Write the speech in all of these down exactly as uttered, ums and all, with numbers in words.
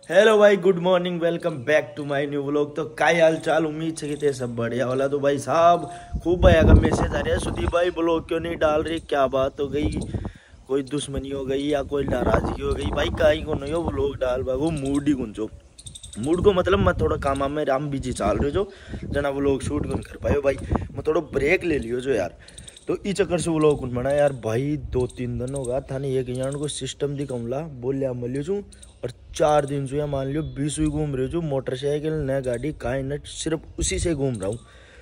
Hello भाई, good morning, welcome back to my new vlog. तो काय हाल चाल, उम्मीद से कि सब बढ़िया वाला। तो भाई साहब खूब आया का मैसेज आ रहा है, सुदीप भाई ब्लॉग क्यों नहीं डाल रही, क्या बात हो गई, कोई दुश्मनी हो गई या कोई नाराजगी हो गई। भाई काई को नहीं हो व्लॉग डाल बाबू, मूड ही गुंजो मूड को मतलब मैं थोड़ा काम में राम बिजी चाल रहे जो जना व्लॉग शूट कौन कर पायो। भाई मैं थोड़ा ब्रेक ले लियो जो यार, तो ई चक्कर से व्लॉग कौन बना यार। भाई दो तीन दिन होगा था नहीं एक यार को सिस्टम दी कमला बोलिया मलियो छू, और चार दिन से या मान लियो बीस हुई घूम रही हूँ, मोटरसाइकिल नया गाड़ी काई नट सिर्फ उसी से घूम रहा हूँ।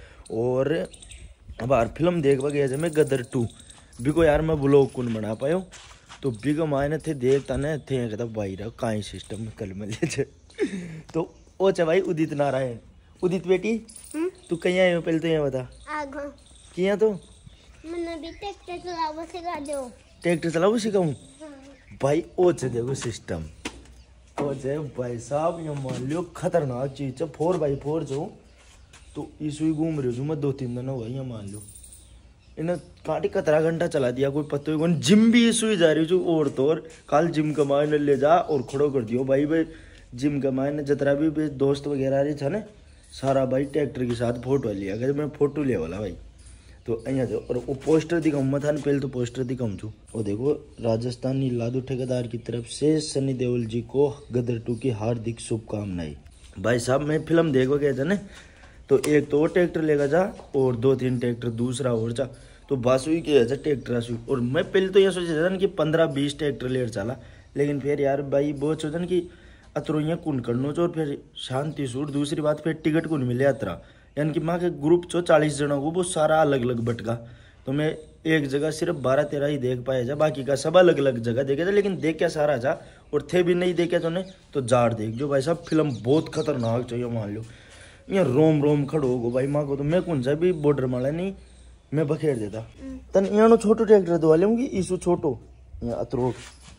और अब यार फिल्म देखवा गया जब मैं गदर टू भी को यार मैं ब्लॉग कौन बना पायो, तो भी को मायने थे देखता न थे कहता भाई रहा काई सिस्टम कल मिले। तो ओ चा भाई उदित नारायण, उदित बेटी तू कहीं आए हो पहले तो यहाँ बता किया। तो मैंने भी ट्रैक्टर चलावा सिखा दो, ट्रैक्टर चलाओ सिखाऊं भाई। ओ चे देखो सिस्टम ओ चे भाई साहब, ये मान लियो खतरनाक चीज है, फोर बाई फोर जो तो इसु घूम रही हूँ मैं दो तीन दिन हो गई। ये मान लो इन्हें काटी कतरा घंटा चला दिया कोई पत्तो कौन। जिम भी इसु जा रही हूँ और तो और कल जिम कमाए ने ले जा और खड़ो कर दियो भाई। भाई जिम कमाए ने जतरा भी दोस्त वगैरह रही था ना सारा भाई ट्रैक्टर के साथ फोटो लिया गया, मैं फोटो लिया वाला भाई। तो अँ जो और वो पोस्टर दिखाऊँ मैं था पहले तो पोस्टर दिखाऊँ छू। वो देखो राजस्थानी लादू ठेकेदार की तरफ से सनी देओल जी को गदर टू की हार्दिक शुभकामनाएं। भाई साहब मैं फिल्म देखो गया था ना, तो एक तो वो ट्रैक्टर लेगा जा और दो तीन ट्रैक्टर दूसरा और जा, तो बासुई के ट्रैक्टर आसुई। और मैं पहले तो ये सोचा था कि पंद्रह बीस ट्रैक्टर लेकर चला, लेकिन फिर यार भाई बहुत सोचा कि अतरो कुन करनो चो, और फिर शांति सूट। दूसरी बात फिर टिकट कुन मिले अतरा, यानी कि माँ के ग्रुप चो चालीस जनों को वो सारा अलग अलग बटका, तो मैं एक जगह सिर्फ बारह तेरह ही देख पाया जा, बाकी का सब अलग अलग जगह देखे था। लेकिन देख क्या सारा जा, और थे भी नहीं देखे तो ने तो जाड़ देख जो भाई साहब फिल्म बहुत खतरनाक चाहिए मान लो। यहाँ रोम रोम खड़ो हो भाई माँ को, तो मैं कौन सा भी बॉर्डर माला नहीं मैं बखेर देता तन। यहाँ छोटो ट्रैक्टर दो लूंगी इसु छोटो यहाँ अतरोट।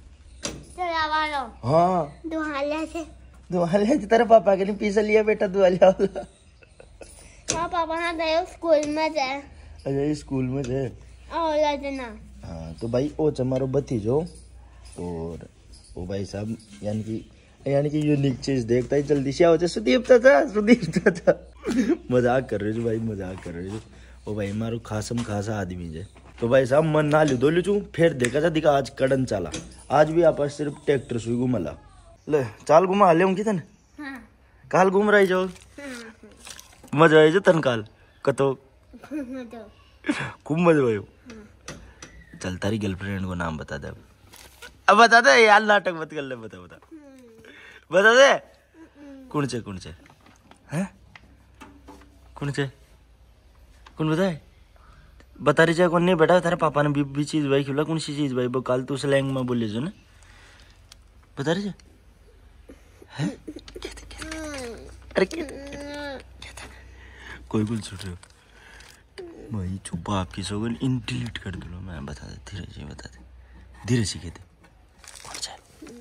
हाँ दुहाले से दुआले तेरे पापा के लिए पीछे लिया बेटा दुआले वाला। हाँ पापा हाँ गए स्कूल में जाए। अच्छा स्कूल में जाए और लेना। हाँ तो भाई ओ चमारो भतीजो और ओ भाई साहब यानी कि यानी कि यूनिक चीज देखता ही जल्दी से आओ। सुदीप था सुदीप था मजाक कर रहे हो भाई, मजाक कर रहे हो ओ भाई मारो खासम खासा आदमी जे। तो भाई साहब मन ना लियो दो लिचू फिर देखा था दिखा आज कड़न चाला, आज भी आप सिर्फ ट्रैक्टर सुई घुमला ले चाल घुमा ले हूँ तन। हाँ। काल घूम रही जो मजा आयो तन काल कतो खूब मजा आयो। चल तारी गर्लफ्रेंड को नाम बता दे अब बता दे यार, नाटक मत कर ले, बता बता बता दे कौन से कौन से हैं कौन से कौन बताए बता रही चाहे कौन नहीं बेटा। तेरे पापा ने भी, भी चीज भाई खिला कौन सी चीज भाई वो काल तू स्लैंग में बोले जो ना बता रही है अरे क्या कोई बोल सुन रहे हो भाई छुपा आपकी सोगन इन डिलीट कर दो मैं बता दे धीरे से बता दे धीरे से कहते कौन सा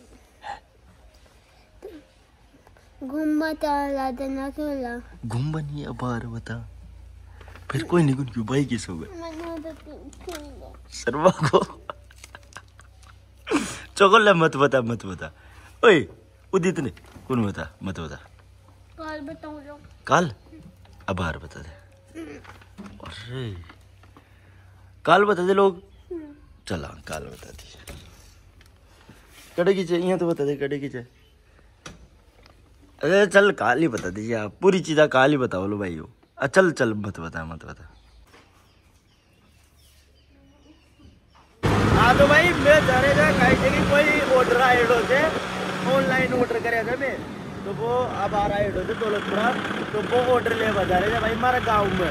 घूमवा ताला देना क्यों घूम बनी अब बार बता फिर कोई नहीं क्यों भाई किस हो गए सरवा को चौकल मत बता मत बता ओए उदित ने कौन बता मत बता काल बताऊं काल अब बार बता दे। अरे काल बता दे लोग, चला काल बता दी कड़े की चाहिए तो बता दे कड़े की चाहिए। अरे चल काल ही बता दीजिए आप, पूरी चीज़ा काल ही बताओ लो भाई हो। चल चल मत बता मत बता। हाँ तो भाई मैं जा रहे था कहीं कि कोई ऑर्डर आए से ऑनलाइन ऑर्डर करे थे मैं, तो वो अब आ रहा है से दौलतपुरा, तो वो ऑर्डर ले बता रहे थे भाई हमारे गाँव में।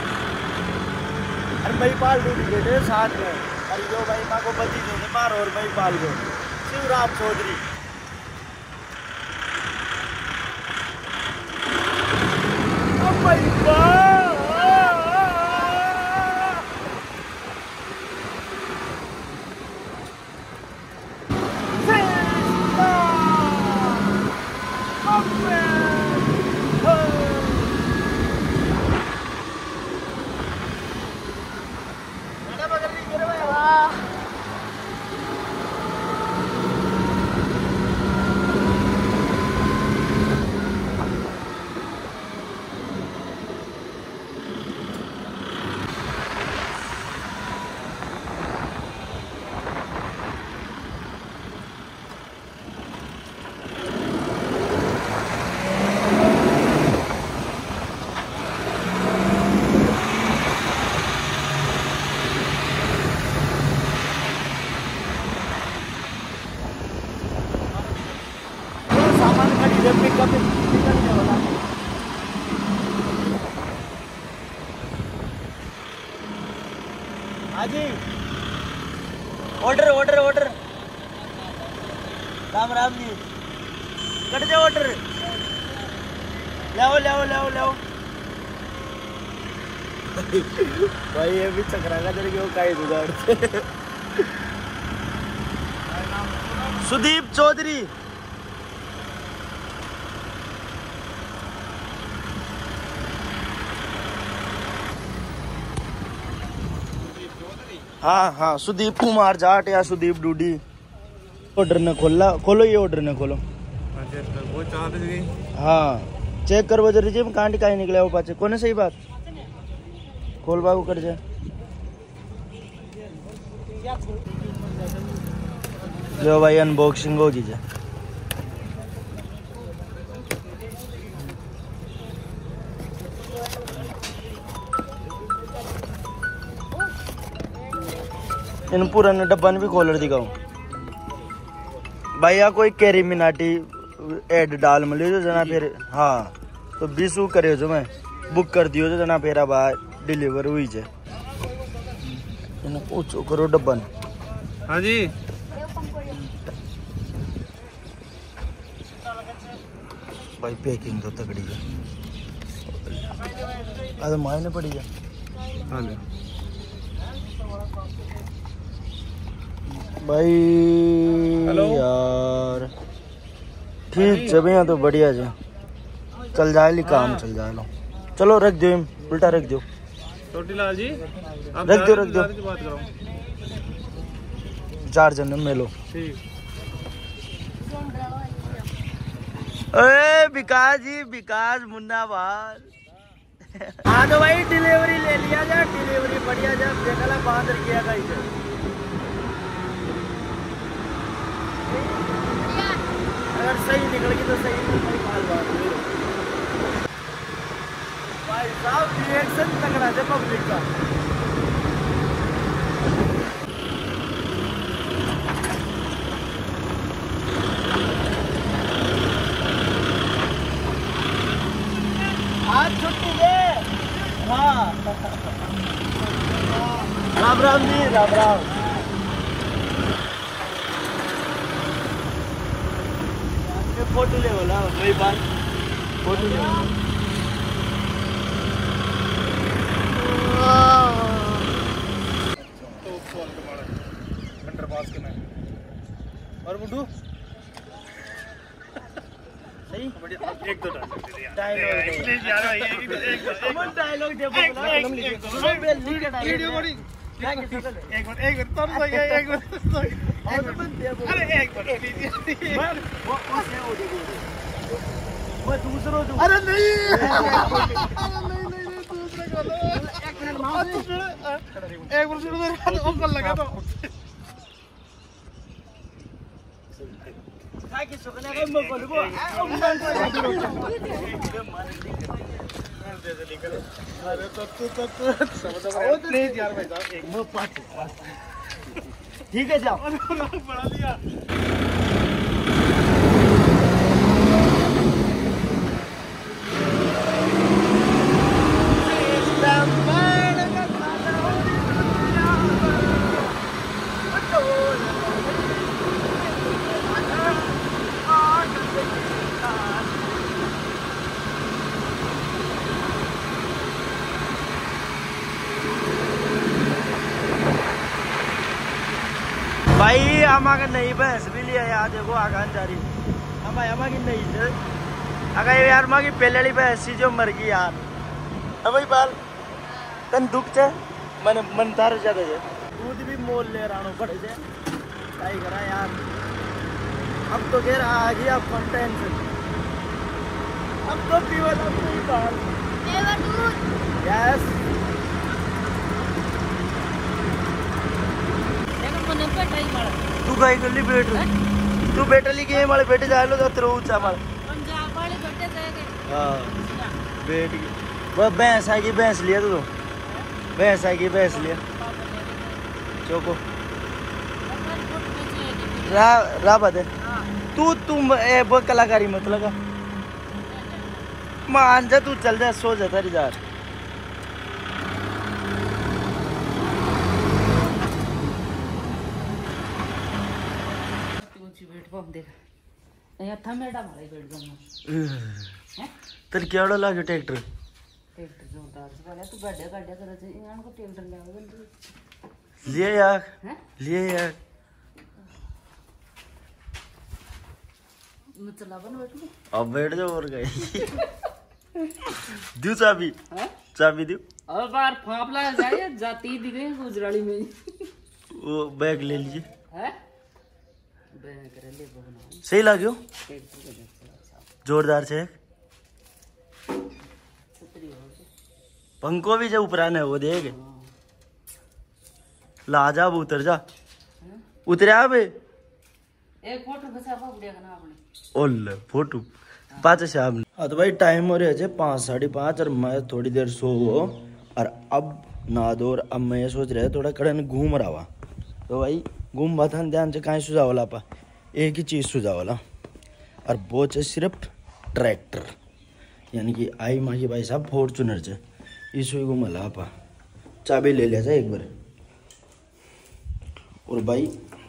अरे भाई पाल दूध बेटे साथ में, अरे जो भाई माँ को बची दो मार और भाई पाल दो शिवराम चौधरी। ये पिकअप निकलने वाला। हाँ जी, order order order. Ram Ram ji, cut जाओ ऑर्डर। लाओ लाओ लाओ लाओ। भाई ये भी चकरा का तेरे क्यों काई जुगाड़। सुदीप चौधरी। हाँ हाँ, सुदीप कुमार जाट या सुदीप डूडी। ऑर्डर ने खोला, खोलो ये ऑर्डर ने खोलो। वो चार गई। हाँ चेक कर वो जरूरी में कांट का ही निकला वो पाचे कोने सही बात। खोल बाबू कर जाए। लो भाई अनबॉक्सिंग होगी जा। इन पुराने डब्बा ने भी खोलर दिखाओ भैया। कोई कैरी मिनाटी एड डाल मिले जो जना फिर। हाँ तो बीसू करे जो मैं बुक कर दियो जो जना फिर अब डिलीवर हुई जे। पूछो करो डब्बा ने। हाँ जी भाई पैकिंग तो तगड़ी है। अरे मायने पड़ी है। हाँ भाई हेलो यार ठीक है भैया तो बढ़िया जी। चल जाए ली काम चल जाए लो। चलो रख दो उल्टा रख दो। छोटी लाल जी रख दो रख दो। बात करो चार जन में लो। ठीक। अरे विकास जी विकास मुन्ना बाल। हाँ तो भाई डिलीवरी ले लिया जा। डिलीवरी बढ़िया जा। देखला बांध किया गई है। अगर सही निकल गई तो सही नहीं माल बात भाई साहब। रिएक्शन तगड़ा है पब्लिक का। आज छुट्टी दे। हाँ राम राम जी राम राम। फोटो ले बोला वही बात। फोटो ले तो फोन कमाड़ा अंडर पास के में और बुड्ढू सही एक दो डायलॉग प्लीज यार भाई एक एक कमन डायलॉग दे बोला कलम लिखे वीडियो कोडी एक मिनट एक मिनट तब सही है एक मिनट। अरे एक मिनट प्लीज मैं वो उसे वो देखो मैं दूसरो दूं। अरे नहीं अरे नहीं नहीं दूसरे को लो। एक मिनट मार एक मिनट सुनो ऊपर लगा तो काय की सुकना का मैं बोलबो उम्मान अरे तो तू तो समझ रहा है प्लीज यार भाई साहब एक मैं पाँच पाँच ठीक है जाओ। बढ़ा दिया। भाई हमारा नई भैंस भी लिया यार। देखो आगान जा रही हमारी हमारी नई से। अगर यार माँ की पहले वाली भैंस जो मर गई यार। अब भाई बाल तन दुख चे मन मन तार ज्यादा है। दूध भी मोल ले रहा हूँ बड़े से क्या करा यार। अब तो घेर आ गया अपन टेंशन। अब तो पीवल अब नहीं बाल यस। तू काय गल्ली बैठ तू बैठली की माळे बैठे जायलो तो तेरे ऊंचा माळ पंजाब वाले बैठे जाएंगे। हां बैठ गई वो भैंस है की भैंस लिया तू भैंस है की भैंस लिया चोको रा रा बात है। तू तुम ए वो कलाकारी मत लगा। मान जा तू, चल जा, सो जा तारी जा। तेरे क्या लागे ट्रैक्टर? ट्रैक्टर जोरदार से वाला तू गाड्या गाड्या करे छे इनान को ट्रैक्टर लावे लिए यार हैं लिए यार मैं चला बन बैठ अब बैठ जाओ और गए दू चाबी हैं चाबी दू अब बार फापला जाए जाती दिख गई गुजराली में वो बैग ले लीजिए हैं बैग कर ले बना सही लाग्यो जोरदार से पंखो भी जो ऊपराने वो देख ला जा अब उतर जा उतरे अब एक फोटो खचा बढ़िया करना आपने ओले फोटो पाँच शाम हाँ तो भाई टाइम हो रहा है पाँच साढ़े पाँच और मैं थोड़ी देर सो हो और अब नहा दो और अब मैं सोच रहा है थोड़ा कड़न घूम रहा हुआ तो भाई घूम बात ध्यान से कहीं सुझावला पा एक ही चीज़ सुझावला और वो है सिर्फ ट्रैक्टर यानी कि आई माँ की भाई साहब फॉर्चूनर से इसको घूमला पा चाबी ले लिया था एक बार और भाई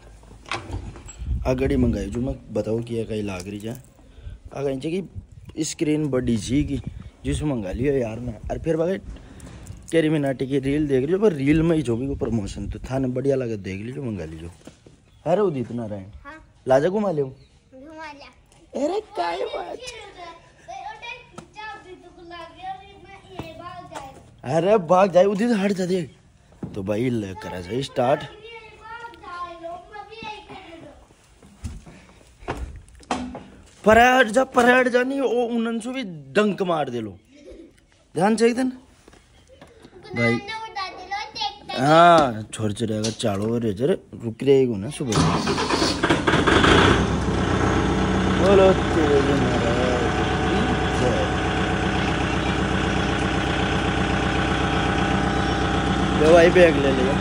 आगड़ी मंगाई जो मैं बताऊँ कि कहीं लाग रही है आगे कि स्क्रीन बड़ी जी की जिस मंगा लियो यार मैं और फिर भाई कैरी मिनाटी की रील देख लीजिए पर रील में ही जो भी को प्रमोशन तो थाने बढ़िया लगे देख लीजिए मंगा लीजिए अरे उदित नारायण हाँ लाजा घुमा ले घुमा लिया अरे काय बात अरे भाग जाए उदित हट जा देख तो भाई करा जाए स्टार्ट परेड जा परेड जा नहीं वो उन्हन से भी डंक मार दे लो ध्यान से एकदम भाई हाँ छोड़ चलेगा चाड़ो रेजर रुक रहेगा ना सुबह बोलो तेरे महाराज ले भाई बैग ले लिया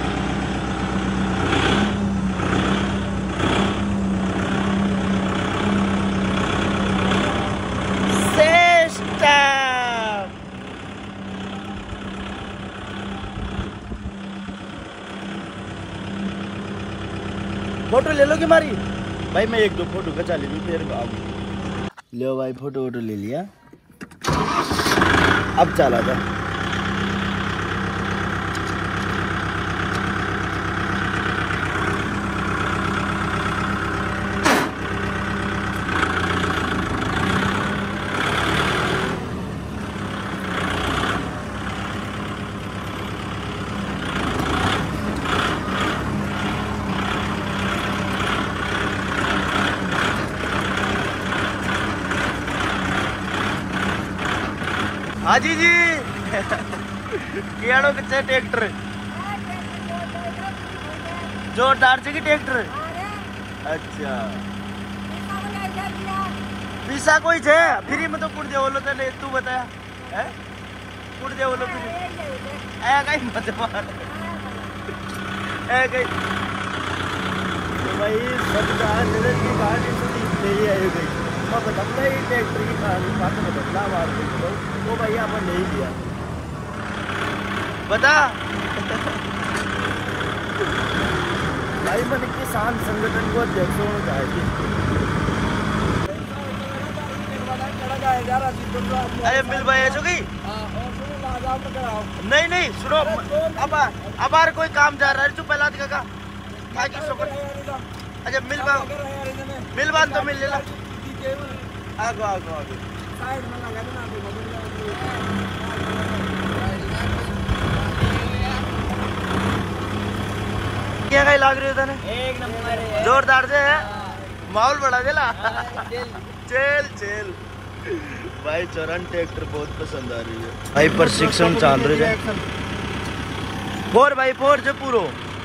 फोटो ले लो कि मारी भाई मैं एक दो फोटो खचा ले लूँ फिर ले भाई फोटो वोटो ले लिया अब चला था हाजी जी केड़ो कितने ट्रैक्टर जोरदार से की ट्रैक्टर अच्छा पीसा कोई छे फ्री में तो कुड़ दे बोलो तो तू बताया है कुड़ दे बोलो फ्री ए कहीं मत मार ए कहीं तो भाई सब का नजर की गाड़ी सुनी ले आई गई मैं बताऊंगा ये ट्रैक्टर की कहानी बात में बदला मार दे वो भाई आपने नहीं दिया बता भाई मन किसान संगठन को अध्यक्ष होना चाहिए अरे मिल भाई ऐसा की नहीं नहीं सुनो अब अब यार कोई काम जा रहा है तू पहला दिखा का अच्छा मिल बा मिल बान तो मिल लेला आगो आगो आगो साइड में लगा देना क्या कहीं लाग रही हो तने एक नंबर जोरदार से है माहौल बढ़ा देला चल चल भाई चरण ट्रैक्टर बहुत पसंद आ रही है भाई प्रशिक्षण चल रही है फोर भाई फोर जो पूरो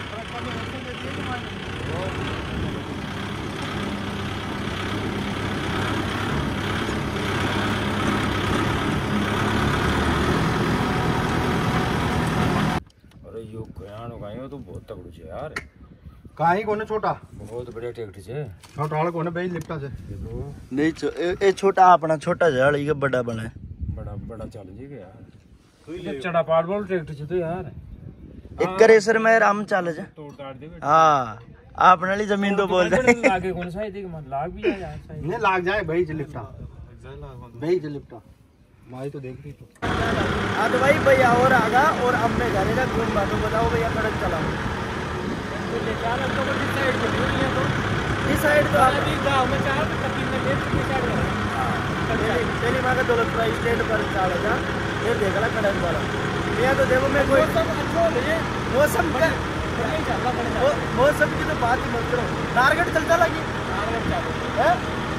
तो बहुत तगड़ू छे यार काई कोने छोटा बहुत बढ़िया ट्रैक्टर छे छोटा वाला कोने भाई लिफ्टा से नहीं छो, ए, ए छोटा अपना छोटा जाली के बड़ा बना है बड़ा बड़ा चैलेंज है यार चढ़ा पाड़ वाला ट्रैक्टर छ तो यार एक रेसर में राम चल जा तोड़ ताड़ दे हाँ आपने वाली जमीन तो बोल जाए लागे कौन सा है देख मन लाग भी जाए यार सही नहीं लाग जाए भाई जलिप्टा भाई जलिप्टा माई तो देख रही तो हाँ तो भाई भैया और आगा और अब मैं घर का घूम बातों बताओ भैया कड़क चलाओ तो ले चार तो डिसाइड कर लिया तो डिसाइड तो आप अभी गांव में चार तो तीन में डेढ़ डिसाइड कर तेरी माँ का दौलत प्राइस स्टेट पर चाल जा ये देख ला कड़क वाला भैया तो देखो मैं कोई अच्छा ले मौसम का मौसम की तो बात ही मत करो नारगढ़ चलता लगी है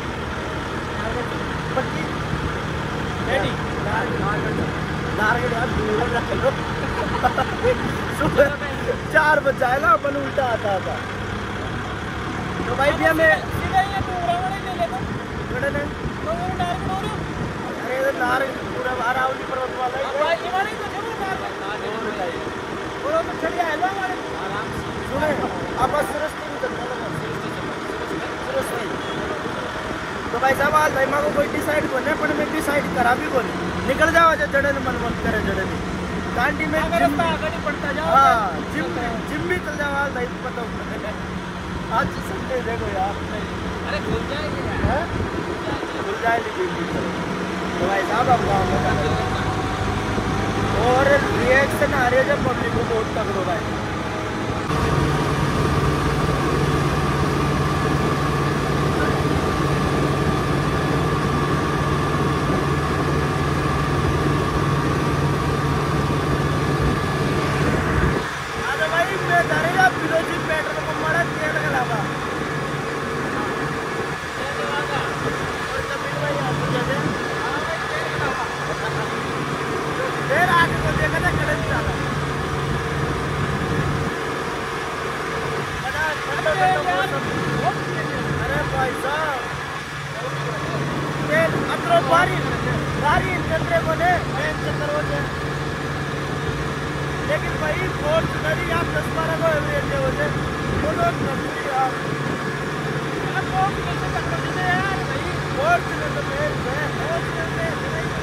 पट्टी रेडी नारगढ़ यार दूर रख लो सुबह चार बज जाए ना अपन उल्टा आता था तो भाई भैया मैं सीधा ये प्रोग्राम नहीं ले लेता कड़े ने तो वो नारगढ़ हो रहा अरे ये नारगढ़ पूरा अरावली पर्वत वाला है भाई इमानी तो जरूर नारगढ़ वो तो चढ़िया है ना हमारे आराम से सुने आप सरस्वती में चलना सरस्वती तो भाई साहब आज भाई माँ को कोई डिसाइड करना है पर मैं डिसाइड करा भी कौन निकल जाओ जब जड़े ने मन मन करे जड़े ने कांटी में अगर रास्ता आगे नहीं पड़ता जाओ हाँ जिम जिम भी चल जाओ आज भाई पता आज संडे देखो यार अरे भूल जाएंगे यार भूल जाएगी तो भाई साहब आप गाँव और रिएक्शन आ रही है जब पब्लिक को बहुत तगड़ो भाई अरे भाई साहब अतरो बारी बारी चंद्रे बोले चंद्र बोले लेकिन भाई फॉर्चुनर आप दस बारह को एवरेज होते बोलो नजरी आप यार भाई फॉर्चुनर तो मेरे में फॉर्चुनर में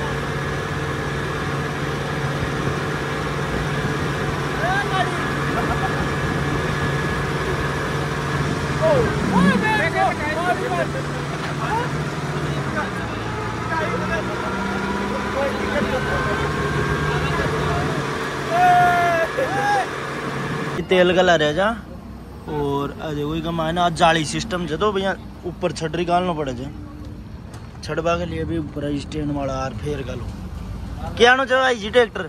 तेल गला रह जा और अजय वही का मायने आज जाली सिस्टम जो तो भैया ऊपर छटरी गालना पड़े जे छड़वा के लिए भी ऊपर स्टैंड वाला आर फेर गालो क्या नो चाहिए जी ट्रैक्टर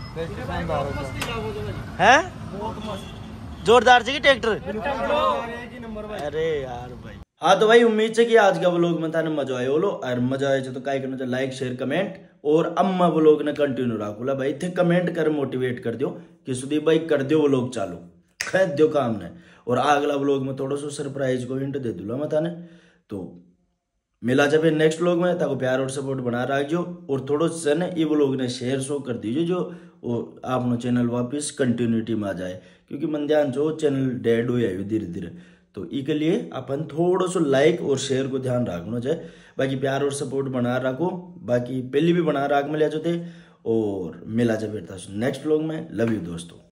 है जोरदार से ट्रैक्टर अरे यार भाई हाँ तो भाई उम्मीद है कि आज का व्लॉग में थाने मजा आयो लो और मजा आए तो काय करना चाहिए लाइक शेयर कमेंट और अम्मा व्लॉग ने कंटिन्यू रखोला भाई थे कमेंट कर मोटिवेट कर दियो कि सुदीप भाई कर दियो व्लॉग चालू खैर दियो काम ने और अगला व्लॉग में थोड़ा सा सरप्राइज को हिंट दे दूला मैं थाने तो मिला जब नेक्स्ट व्लॉग में ताको प्यार और सपोर्ट बना रखियो और थोड़ा सा ने ये व्लॉग ने शेयर शो कर दीजिए जो आपनो चैनल वापस कंटिन्यूटी में आ जाए क्योंकि मन ध्यान जो चैनल डेड हो जाए धीरे धीरे तो इसके लिए अपन थोड़ा सा लाइक और शेयर को ध्यान रखना चाहिए बाकी प्यार और सपोर्ट बना रखो बाकी पहले भी बना रख मिले जो थे और मिला जब नेक्स्ट व्लॉग में लव यू दोस्तों।